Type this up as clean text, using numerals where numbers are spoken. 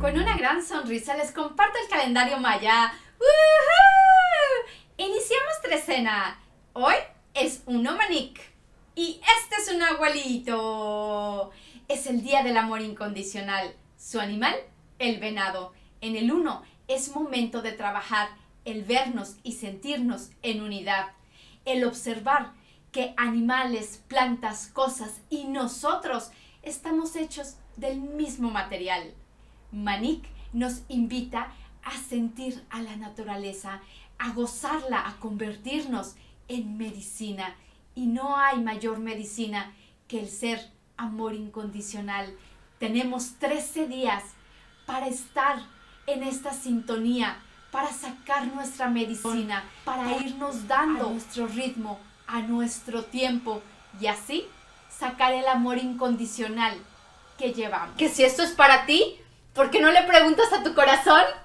Con una gran sonrisa les comparto el calendario maya. ¡Woohoo! Iniciamos trecena. Hoy es un Manik y este es un abuelito. Es el día del amor incondicional. Su animal, el venado. En el 1 es momento de trabajar el vernos y sentirnos en unidad. El observar que animales, plantas, cosas y nosotros estamos hechos del mismo material. Manik nos invita a sentir a la naturaleza, a gozarla, a convertirnos en medicina. Y no hay mayor medicina que el ser amor incondicional. Tenemos 13 días para estar en esta sintonía, para sacar nuestra medicina, para irnos dando a nuestro ritmo, a nuestro tiempo y así sacar el amor incondicional que llevamos. Que si esto es para ti, ¿por qué no le preguntas a tu corazón?